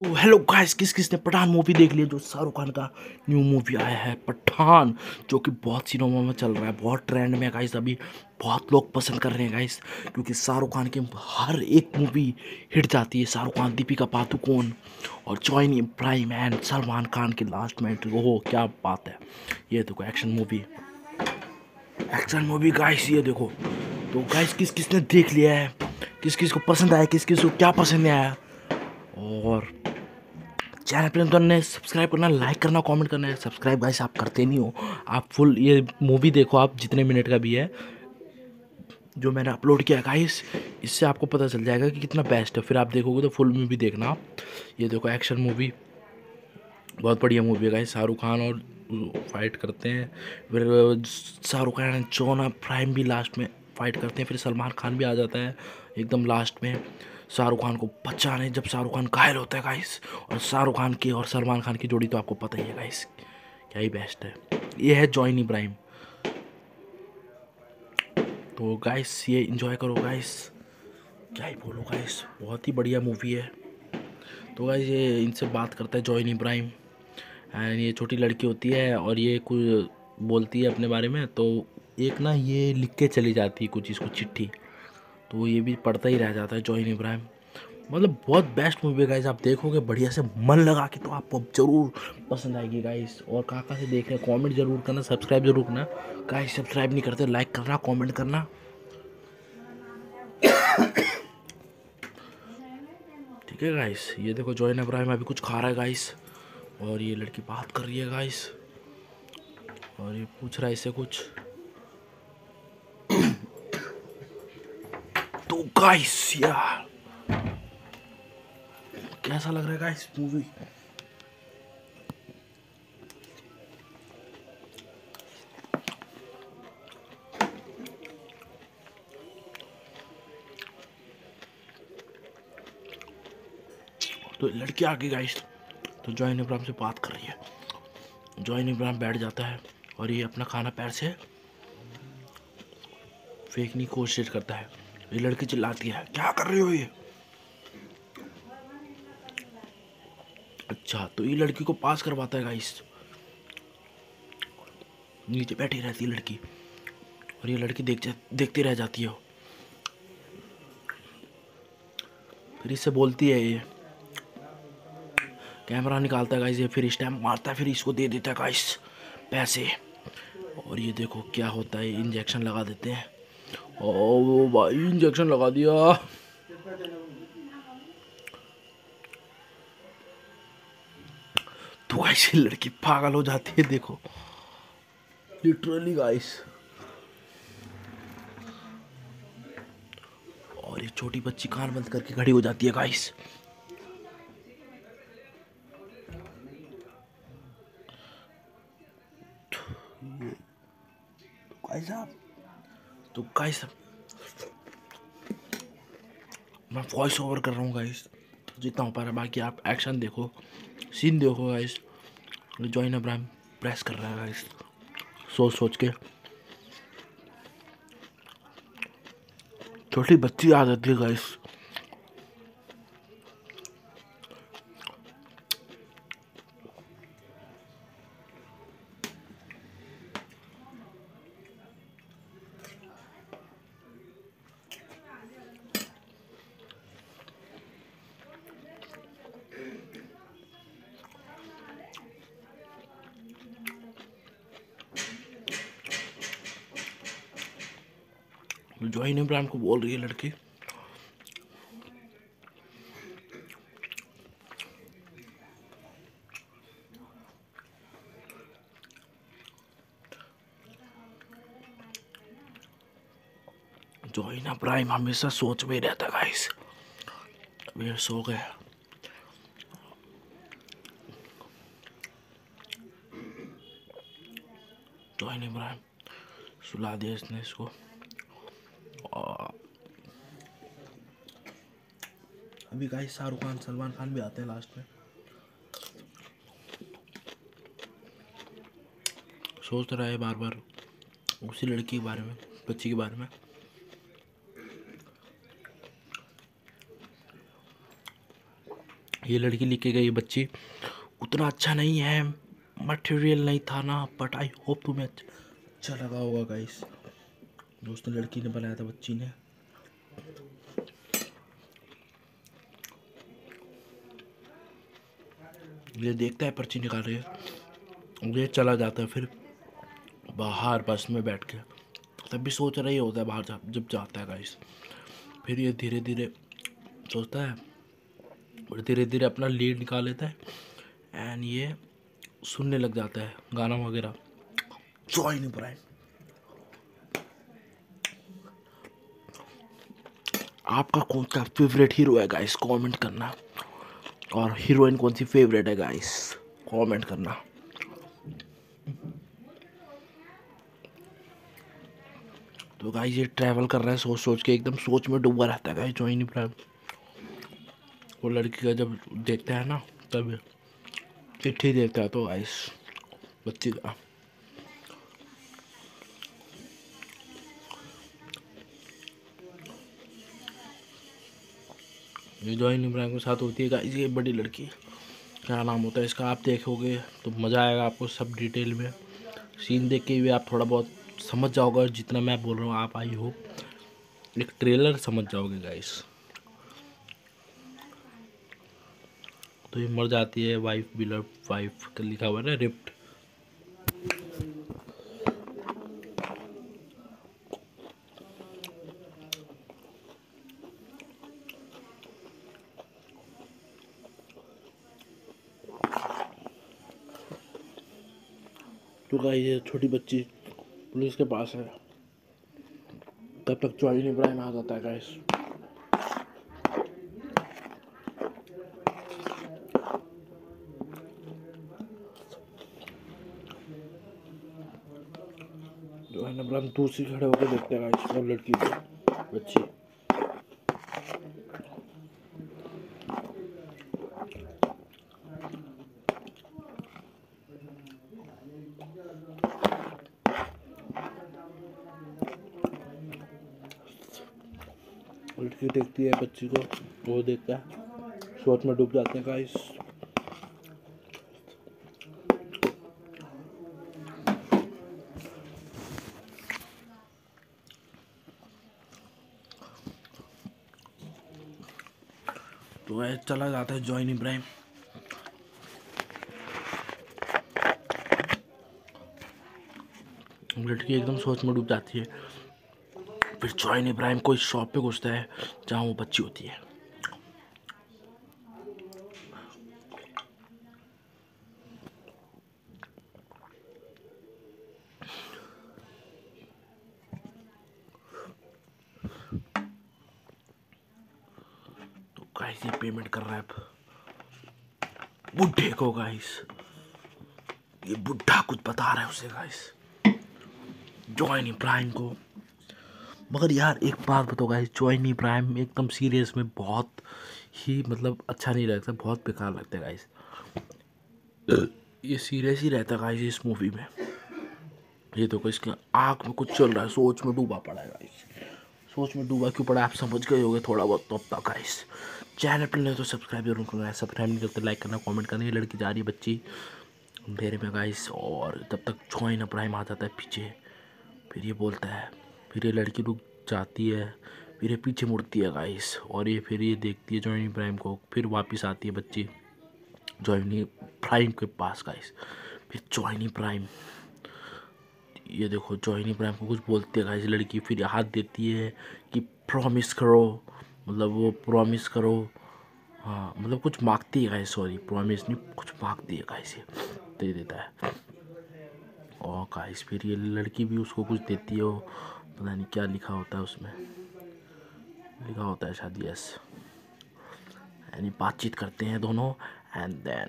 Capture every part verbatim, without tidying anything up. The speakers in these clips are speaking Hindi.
हेलो गाइस, किस किसने पठान मूवी देख लिया? जो शाहरुख खान का न्यू मूवी आया है पठान, जो कि बहुत सिनेमा में चल रहा है, बहुत ट्रेंड में है गाइस। अभी बहुत लोग पसंद कर रहे हैं गाइस, क्योंकि शाहरुख खान की हर एक मूवी हिट जाती है। शाहरुख खान, दीपिका पादुकोण और जॉइन इब्राहिम एंड सलमान खान की लास्ट में एंट्री, ओहो क्या बात है। ये देखो action movie, action movie guys, ये देखो। तो गाइस किस किसने देख लिया है, किस किस को पसंद आया, किस किस को क्या पसंद नहीं आया, और चैनल पे तो ने सब्सक्राइब करना, लाइक करना, कमेंट करना है। सब्सक्राइब गाइस आप करते नहीं हो। आप फुल ये मूवी देखो, आप जितने मिनट का भी है जो मैंने अपलोड किया गाइस, इससे आपको पता चल जाएगा कि कितना बेस्ट है। फिर आप देखोगे तो फुल मूवी देखना आप। ये देखो एक्शन मूवी, बहुत बढ़िया मूवी है गाइस। शाहरुख खान और फाइट करते हैं, फिर Shahrukh Khan and John Abraham भी लास्ट में फाइट करते हैं, फिर सलमान खान भी आ जाता है एकदम लास्ट में शाहरुख खान को बचाने, जब शाहरुख खान घायल होता है गाइस। और शाहरुख खान की और सलमान खान की जोड़ी तो आपको पता ही है गाइस, क्या ही बेस्ट है। ये है जॉइन इब्राहिम। तो गाइस ये इंजॉय करो गाइस, क्या ही बोलो गाइस, बहुत ही बढ़िया मूवी है। तो गाइस ये इनसे बात करता है जॉइन इब्राहिम, एंड ये छोटी लड़की होती है और ये कुछ बोलती है अपने बारे में। तो एक ना ये लिख के चली जाती है कुछ इसको चिट्ठी, तो ये भी पढ़ता ही रह जाता है जॉइन इब्राहिम। मतलब बहुत बेस्ट मूवी है गाइस, आप देखोगे बढ़िया से मन लगा के तो आपको जरूर पसंद आएगी गाइस। और कहाँ कहाँ से देख रहे हैं कमेंट जरूर करना, सब्सक्राइब जरूर करना गाइस। सब्सक्राइब नहीं करते लाइक करना, कमेंट करना, ठीक है गाइस। ये देखो जॉइन इब्राहिम अभी कुछ खा रहा है गाइस, और ये लड़की बात कर रही है गाइस, और ये पूछ रहा है इससे कुछ। तो गाइस यार कैसा लग रहा है गाइस मूवी? तो लड़की आ गई गाइस, तो जॉइन इब्राहिम से बात कर रही है। जॉइन इब्राहिम बैठ जाता है और ये अपना खाना पैर से फेंकने की कोशिश करता है। ये लड़की चिल्लाती है, क्या कर रही हो ये? अच्छा, तो ये लड़की को पास करवाता है गाइस। नीचे बैठी रहती है लड़की, और ये लड़की देख देखती रह जाती है। फिर इससे बोलती है, ये कैमरा निकालता है गाइस, ये फिर स्टैम्प मारता है, फिर इसको दे देता है गाइस पैसे। और ये देखो क्या होता है, इंजेक्शन लगा देते हैं। ओ भाई इंजेक्शन लगा दिया। तो गाइस ये लड़की पागल हो जाती है, देखो लिटरली गाइस। और ये छोटी बच्ची कान बंद करके खड़ी हो जाती है गाइस। गाइस आप, तो गाइस मैं वॉइस ओवर कर रहा हूँ गाइस, जितना हो पा रहा है। बाकी आप एक्शन देखो, सीन देखो गाइस। जॉइन इब्राहिम प्रेस कर रहा है गाइस, सोच सोच के। छोटी बच्ची आ जाती है गाइस। जॉइन इब्राहिम को बोल रही है लड़की, जॉइन इब्राहिम हमेशा सोच में ही रहता गाइस। अभी सो गया। जॉइन इब्राहिम सुला दिया इसने इसको। और अभी गाइस शाहरुख खान सलमान खान भी आते हैं लास्ट में। सोच रहा है बार बार उसी लड़की के बारे में, बच्ची के बारे में। ये लड़की लिख के गई बच्ची उतना अच्छा नहीं है, मटेरियल नहीं था ना, बट आई होप तुम्हें अच्छा अच्छा लगा होगा गाइस। दोस्तों लड़की ने बनाया था, बच्ची ने। ये देखता है पर्ची निकाल रही है, ये चला जाता है फिर बाहर बस में बैठ के, तब भी सोच रहा ही होता है बाहर जा, जब जाता है गाइस। फिर ये धीरे धीरे सोचता है और धीरे धीरे अपना लीड निकाल लेता है एंड ये सुनने लग जाता है गाना वगैरह। जॉइन इब्राहिम। आपका कौन सा फेवरेट हीरो है गाइस, कमेंट करना। और हीरोइन कौन सी फेवरेट है गाइस, कमेंट करना। तो गाइस ये ट्रैवल कर रहा है सोच सोच के, एकदम सोच में डूबा रहता है गाइस जॉइन इब्राहिम। वो लड़की का जब देखता है ना तब चिट्ठी देखता है तो गाइस बच्ची का ये जॉइन इब्राहिम के साथ होती है गाइस। ये बड़ी लड़की, क्या नाम होता है इसका, आप देखोगे तो मज़ा आएगा आपको सब डिटेल में। सीन देख के भी आप थोड़ा बहुत समझ जाओगे, जितना मैं बोल रहा हूँ आप आई हो एक ट्रेलर समझ जाओगे गाइस। तो ये मर जाती है, वाइफ बिलव वाइफ का लिखा हुआ है ना, रिप्ट। तो गाइस ये छोटी बच्ची पुलिस के पास है, तब तक जॉइन इब्राहिम आ जाता है गाइस। जॉइन इब्राहिम दूर से खड़े होकर देखते हैं गाइस और लड़की को, बच्ची। लड़की देखती है बच्ची को, वो देखता है, सोच में डूब जाते हैं गाइस। तो वह चला जाता है जॉइन इब्राहिम। लड़की एकदम सोच में डूब जाती है। फिर जॉइन इब्राहिम कोई शॉप पे घुसता है जहाँ वो बच्ची होती है। तो गाइस ये पेमेंट कर रहा है अब बुढ़े को गाइस। ये बुढ़ा कुछ बता रहा है उसे गाइस, जॉइन इब्राहिम को। मगर यार एक बात बताओ गाइस, जॉइन इब्राहिम एकदम सीरियस में बहुत ही मतलब अच्छा नहीं लगता, बहुत बेकार लगता है गाइस। ये सीरियस ही रहता है गाइस इस मूवी में। ये देखो इसके आँख में कुछ चल रहा है, सोच में डूबा पड़ा है गाइस। सोच में डूबा क्यों पड़ा है आप समझ गए होगे थोड़ा बहुत तो अब तक गाइस। चैनल पर नहीं तो सब्सक्राइब जरूर करना है, सब्सक्राइब नहीं करते लाइक करना कमेंट करना। ये लड़की जा रही है बच्ची अंधेरे में गाइस, और तब तक जॉइन इब्राहिम आ जाता है पीछे। फिर ये बोलता है, फिर ये लड़की रुक जाती है, फिर ये पीछे मुड़ती है गाइस, और ये फिर ये देखती है जॉइन इब्राहिम को। फिर वापस आती है बच्ची जॉइन इब्राहिम के पास गाइस। फिर जॉइन इब्राहिम, ये देखो जॉइन इब्राहिम को कुछ बोलती है गाइस लड़की, फिर हाथ देती है कि प्रॉमिस करो, मतलब वो प्रॉमिस करो। हाँ मतलब कुछ मांगती है गाइस, सॉरी प्रॉमिस नहीं, कुछ मांगती है गाइस, ये दे देता है। और गाइस फिर ये लड़की भी उसको कुछ देती है, वो पता नहीं क्या लिखा होता है उसमें, लिखा होता है शायद यस। यानी बातचीत करते हैं दोनों एंड देन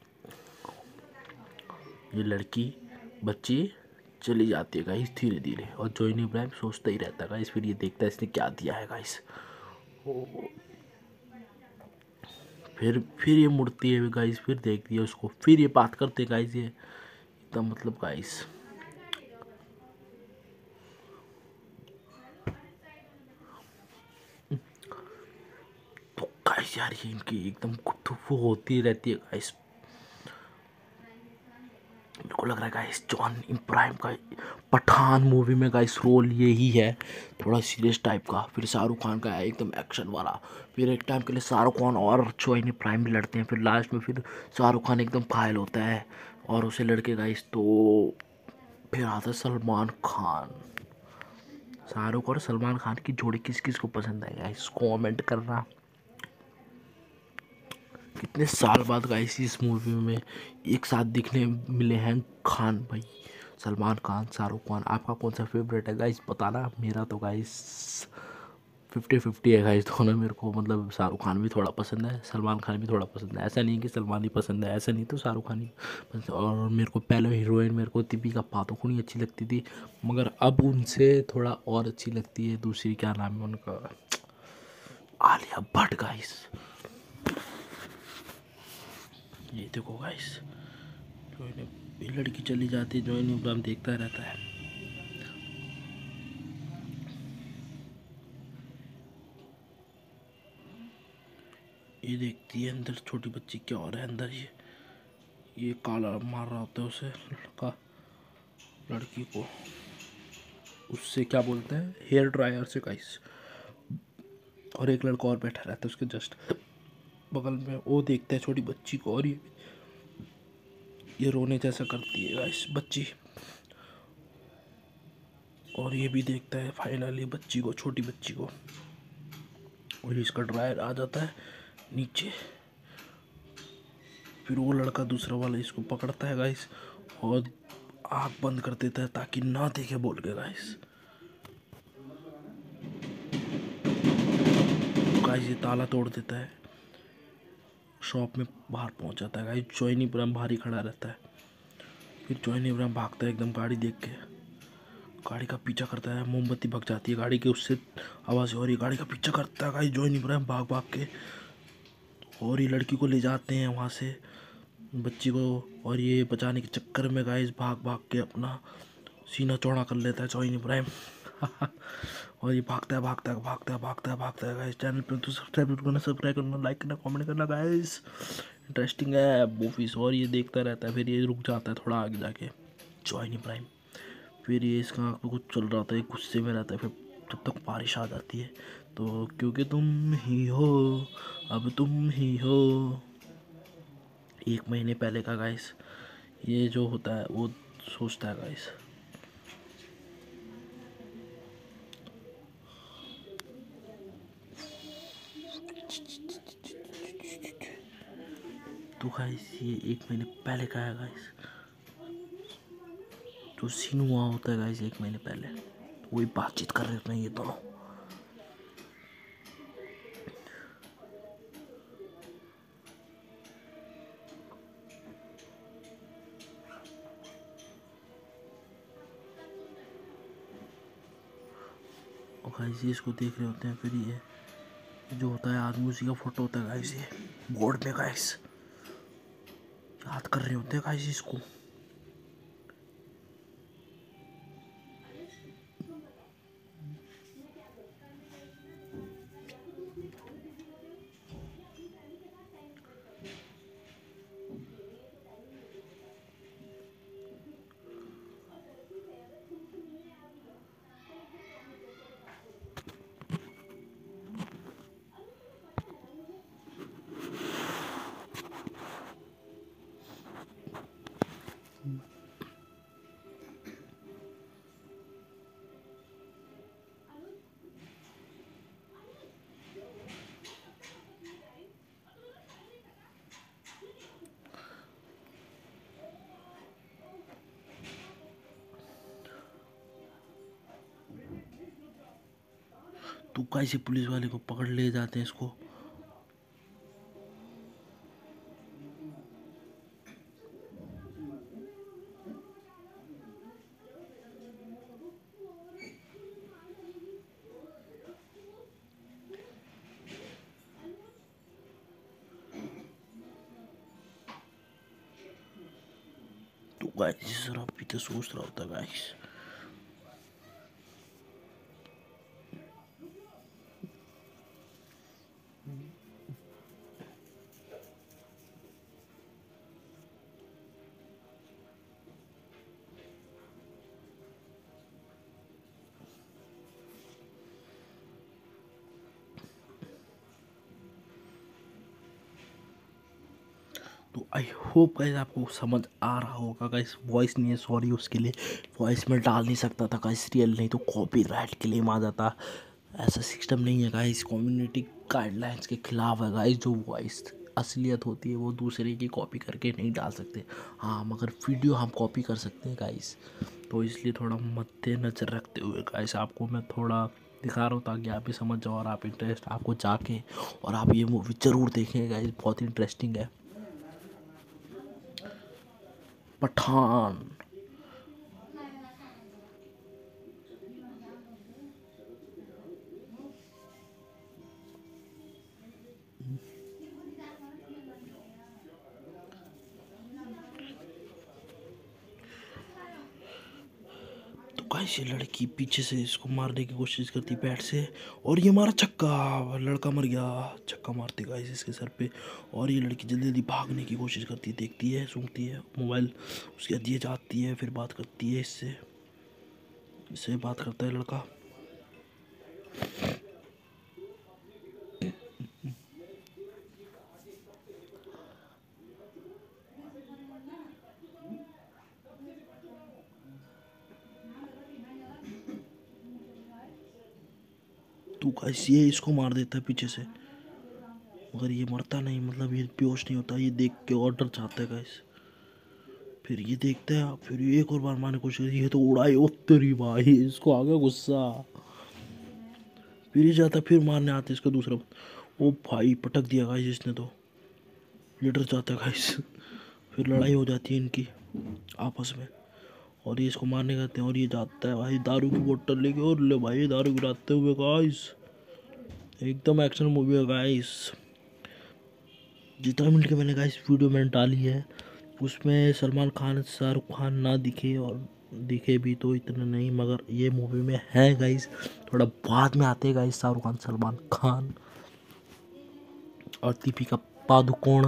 ये लड़की बच्ची चली जाती है गाइस धीरे धीरे, और जॉइन इब्राहिम सोचता ही रहता है गाइस। फिर ये देखता है इसने क्या दिया है गाइस। फिर फिर ये मुड़ती है गाइस, फिर देखती है उसको, फिर ये बात करते हैं गाइस। ये एकदम मतलब गाइस तो गाइस यार ये इनकी एकदम गुफ्तगू होती रहती है गाइस। मेरे को लग रहा है गाइस जॉन इब्राहिम का पठान मूवी में गाइस रोल यही है, थोड़ा सीरियस टाइप का। फिर शाहरुख खान का है एकदम एक्शन वाला। फिर एक टाइम के लिए शाहरुख खान और जॉन इब्राहिम भी लड़ते हैं। फिर लास्ट में फिर शाहरुख खान एकदम घायल होता है और उसे लड़के गाइस, तो फिर आता है सलमान खान। शाहरुख और सलमान खान की जोड़ी किस किस को पसंद है गाइस, कमेंट करना। कितने साल बाद गाइस इस मूवी में एक साथ दिखने मिले हैं खान भाई, सलमान खान, शाहरुख खान। आपका कौन सा फेवरेट है गाइस बताना। मेरा तो गाइस फिफ्टी फिफ्टी है गाइस दोनों। मेरे को मतलब शाहरुख खान भी थोड़ा पसंद है, सलमान खान भी थोड़ा पसंद है। ऐसा नहीं कि सलमान ही पसंद है, ऐसा नहीं, तो शाहरुख खान ही पसंद है। और मेरे को पहले हीरोइन मेरे को दीपिका पादुकोण ही अच्छी लगती थी, मगर अब उनसे थोड़ा और अच्छी लगती है दूसरी, क्या नाम है उनका, आलिया भट्ट गाइस। ये देखो गाइस, जो ये लड़की चली जाती है, जो इब्राहिम देखता रहता है। ये देखती है अंदर छोटी बच्ची क्या हो रहा है अंदर। ये ये काला मार रहा होता है उसे लड़का, लड़की को उससे क्या बोलते हैं, हेयर ड्रायर से गाइस। और एक लड़का और बैठा रहता है उसके जस्ट बगल में, वो देखता है छोटी बच्ची को। और ये ये रोने जैसा करती है गाइस बच्ची, और ये भी देखता है फाइनली बच्ची को, छोटी बच्ची को। और इसका ड्रायर आ जाता है नीचे। फिर वो लड़का दूसरा वाला इसको पकड़ता है गाइस और आँख बंद कर देता है ताकि ना देखे बोल के गाइस। गाइस ये ताला तोड़ देता है, शॉप में बाहर पहुंच जाता है गाइस। जॉन इब्राहिम बाहर ही खड़ा रहता है। फिर जॉन इब्राहिम भागता है एकदम गाड़ी देख के, गाड़ी का पीछा करता है। मोमबत्ती भग जाती है गाड़ी के, उससे आवाज़ हो रही है। गाड़ी का पीछा करता है गाइस जॉन इब्राहिम भाग भाग के, और ये लड़की को ले जाते हैं वहाँ से, बच्ची को। और ये बचाने के चक्कर में गाइस भाग भाग के अपना सीना चौड़ा कर लेता है जॉन इब्राहिम। और ये भागता है भागता है भागता है भागता है भागता है गाइस। चैनल पे तो सब्सक्राइब करना, सब्सक्राइब करना, लाइक करना, कमेंट करना गाइस। इंटरेस्टिंग है मूवीज। और ये देखता रहता है, फिर ये रुक जाता है थोड़ा आगे जाके जॉन इब्राहिम। फिर ये इसका आँख में कुछ चल रहा था, ये गुस्से में रहता है। फिर जब तक बारिश आ जाती है तो क्योंकि तुम ही हो, अब तुम ही हो। एक महीने पहले का गाइस ये जो होता है वो सोचता है गाइस। तो गाइस ये एक महीने पहले का है गाइस, जो सीन हुआ होता है गाइस एक महीने पहले, वही बातचीत कर रहे होते हैं ये दोनों। और गाइस ये इसको देख रहे होते हैं। फिर ये जो होता है आदमी, उसी का फोटो होता है गाइस ये बोर्ड में गाइस, याद कर रहे होते हैं गाइस इसको। तो कैसे पुलिस वाले को पकड़ ले जाते हैं इसको। तो गाइस शराब पीते सोच रहा होता गाइस। तो आई होप गाइस आपको समझ आ रहा होगा गाइस। वॉइस नहीं है, सॉरी उसके लिए, वॉइस में डाल नहीं सकता था गाइस रियल, नहीं तो कॉपीराइट क्लेम आ जाता। ऐसा सिस्टम नहीं है गाइस, कम्युनिटी गाइडलाइंस के खिलाफ है गाइस। जो वॉइस असलियत होती है वो दूसरे की कॉपी करके नहीं डाल सकते। हाँ, मगर वीडियो हम कॉपी कर सकते हैं गाइस। तो इसलिए थोड़ा मद्देनजर रखते हुए गाइस आपको मैं थोड़ा दिखा रहा हूँ, ताकि आप भी समझ जाओ और आप इंटरेस्ट आपको जाके और आप ये मूवी ज़रूर देखें गाइस, बहुत इंटरेस्टिंग है। पठान। तो गाइस ये लड़की पीछे से इसको मारने की कोशिश करती बैट से, और ये मारा छक्का, लड़का मर गया। छक्का मारते गाइस इसके सर पे, और ये लड़की जल्दी जल्दी भागने की कोशिश करती है, देखती है, सूंघती है मोबाइल, उसके बाद ये जाती है, फिर बात करती है इससे, इससे बात करता है लड़का। तो गाइस ये इसको मार देता है पीछे से, मगर ये मरता नहीं, मतलब ये बेहोश नहीं होता। ये देख के ऑर्डर चाहता है गाइस, फिर ये देखता है, फिर ये एक और बार मारने की कोशिश, ये तो उड़ाई उत्तरी भाई, इसको आ गया गुस्सा। फिर ये जाता, फिर मारने आते इसको दूसरा, ओ भाई पटक दिया गाइस इसने तो, ये डर जाता है गाइस। फिर लड़ाई हो जाती है इनकी आपस में, और ये इसको मारने जाते हैं, और ये जाता है भाई दारू की बोतल लेके, और ले भाई दारू गिराते हुए गाइस। एकदम एक्शन मूवी है गाइस। जितना मिनट के मैंने गाइस वीडियो मैंने डाली है, उसमें सलमान खान शाहरुख खान ना दिखे, और दिखे भी तो इतना नहीं, मगर ये मूवी में है गाइस। थोड़ा बाद में आते हैं गाइस शाहरुख खान, सलमान खान और दीपिका पादुकोण।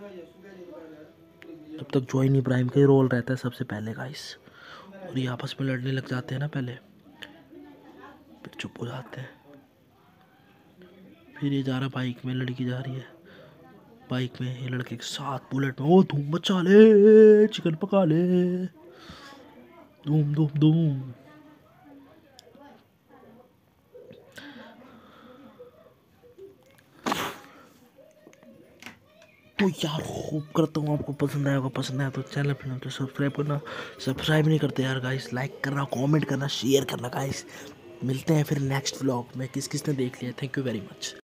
तब तक जॉइन इब्राहिम का ही रोल रहता है सबसे पहले गाइस, और ये आपस में लड़ने लग जाते हैं ना पहले, फिर चुप हो जाते हैं। फिर ये जा रहा बाइक में, लड़की जा रही है बाइक में, ये लड़के के साथ बुलेट में, ओ धूम मचा ले, चिकन पका ले, धूम धूम धूम। तो यार होप करता हूँ आपको पसंद आया होगा, पसंद आया तो चैनल पर तो सब्सक्राइब करना, सब्सक्राइब नहीं करते यार गाइस, लाइक करना, कमेंट करना, शेयर करना गाइस। मिलते हैं फिर नेक्स्ट व्लॉग में, किस किस ने देख लिया। Thank you very much.